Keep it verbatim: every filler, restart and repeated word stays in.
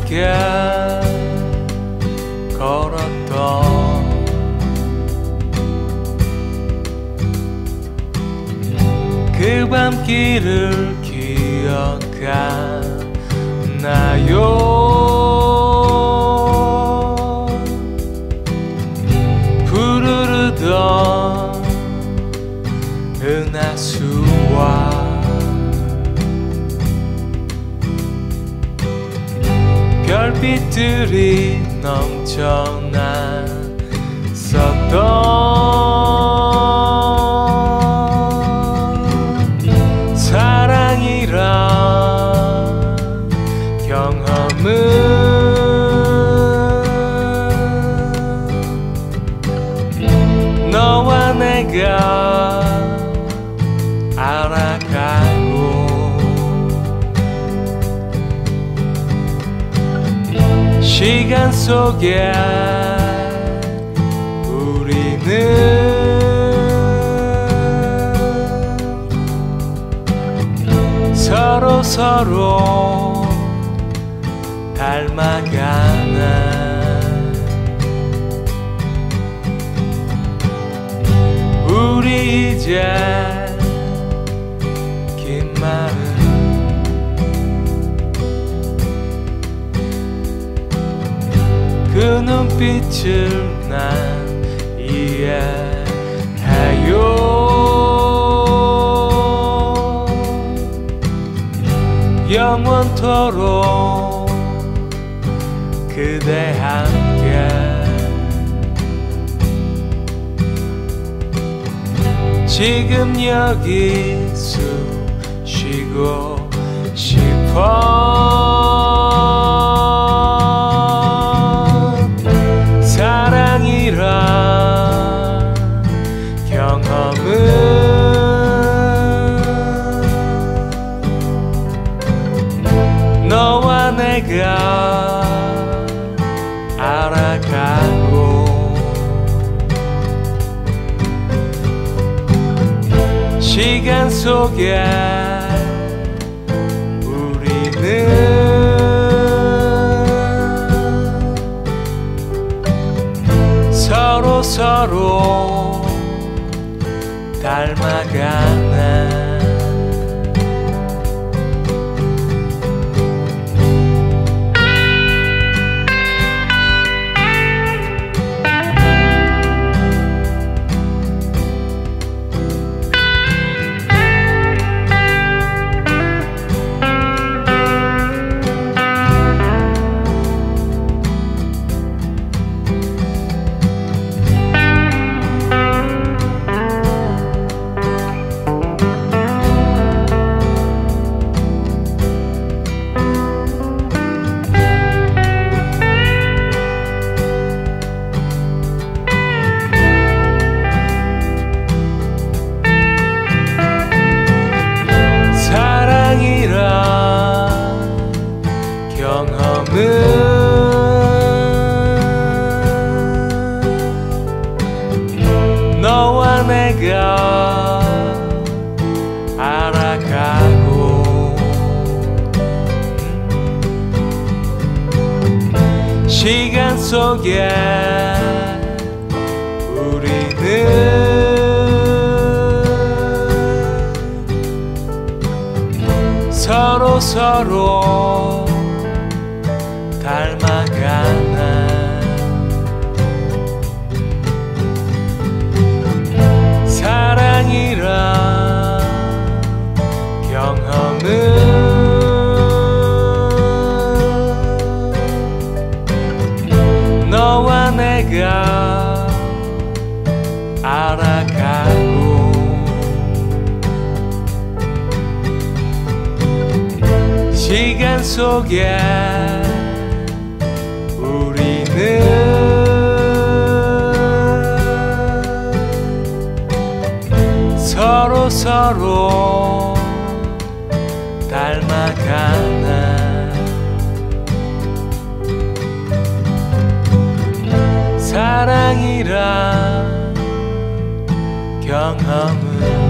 함께 걸었던 그 밤길을 기억하나요? 푸르르던 은하수와 별빛들이 넘쳐났었던 사랑이란 경험은 너와 내가 알아가고 시간 속에 우리는 서로 서로 닮아가나. 우리 이제 긴 말은 그 눈빛을 난 이해해요. 영원토록 그대 함께 지금 여기 숨 쉬고 싶어. 사랑이란 경험은 너와 내가 알아가고 시간 속에 우리는 서로 서로 닮아가나. 경험은 너와 내가 알아가고 시간 속에 우리는 서로 서로 닮아가나. 사랑이란 경험은 너와 내가 알아가고 시간 속에 우리는 서로 서로 닮아가나. 사랑이란 경험은